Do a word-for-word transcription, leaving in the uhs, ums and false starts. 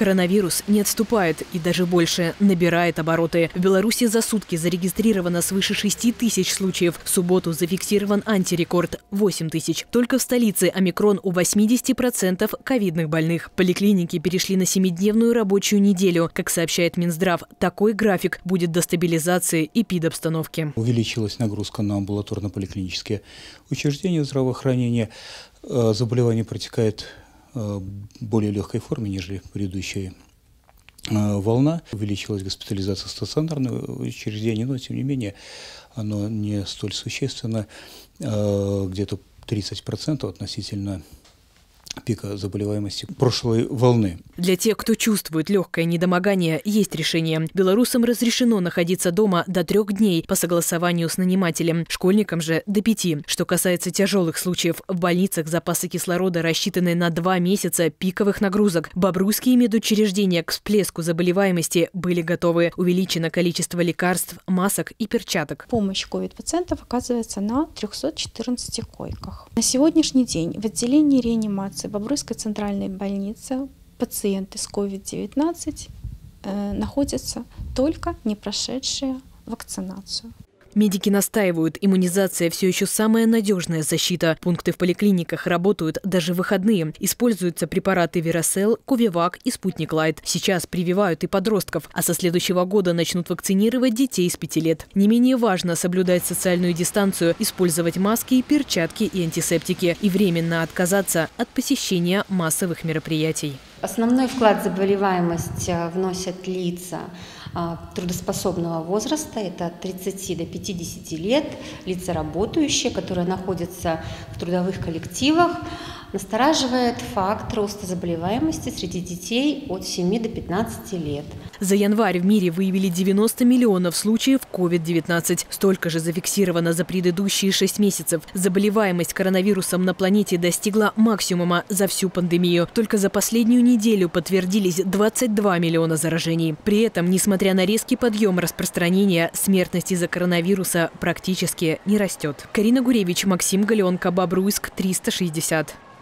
Коронавирус не отступает и даже больше набирает обороты. В Беларуси за сутки зарегистрировано свыше шести тысяч случаев. В субботу зафиксирован антирекорд – восемь тысяч. Только в столице омикрон у восьмидесяти процентов ковидных больных. Поликлиники перешли на семидневную рабочую неделю. Как сообщает Минздрав, такой график будет до стабилизации эпидобстановки. Увеличилась нагрузка на амбулаторно-поликлинические учреждения здравоохранения. Заболевание протекает в более легкой форме, нежели предыдущая волна. Увеличилась госпитализация стационарных учреждений, но тем не менее оно не столь существенно, где-то тридцать процентов относительно пика заболеваемости прошлой волны. Для тех, кто чувствует легкое недомогание, есть решение. Белорусам разрешено находиться дома до трех дней по согласованию с нанимателем. Школьникам же до пяти. Что касается тяжелых случаев, в больницах запасы кислорода рассчитаны на два месяца пиковых нагрузок. Бобруйские медучреждения к всплеску заболеваемости были готовы. Увеличено количество лекарств, масок и перчаток. Помощь ковид-пациентов оказывается на трёхстах четырнадцати койках. На сегодняшний день в отделении реанимации Бобруйской центральной больницы пациенты с ковид девятнадцать э, находятся только не прошедшие вакцинацию. Медики настаивают, иммунизация все еще самая надежная защита. Пункты в поликлиниках работают даже в выходные. Используются препараты Верасел, Ковивак и Спутник Лайт. Сейчас прививают и подростков, а со следующего года начнут вакцинировать детей с пяти лет. Не менее важно соблюдать социальную дистанцию, использовать маски, перчатки и антисептики и временно отказаться от посещения массовых мероприятий. Основной вклад в заболеваемость вносят лица трудоспособного возраста, это от тридцати до пятидесяти лет, лица работающие, которые находятся в трудовых коллективах. Настораживает факт роста заболеваемости среди детей от семи до пятнадцати лет. За январь в мире выявили девяносто миллионов случаев ковид девятнадцать. Столько же зафиксировано за предыдущие шесть месяцев. Заболеваемость коронавирусом на планете достигла максимума за всю пандемию. Только за последнюю неделю подтвердились двадцать два миллиона заражений. При этом, несмотря на резкий подъем распространения, смертность из-за коронавируса практически не растет. Карина Гуревич, Максим Галенко, Бобруйск, триста шестьдесят.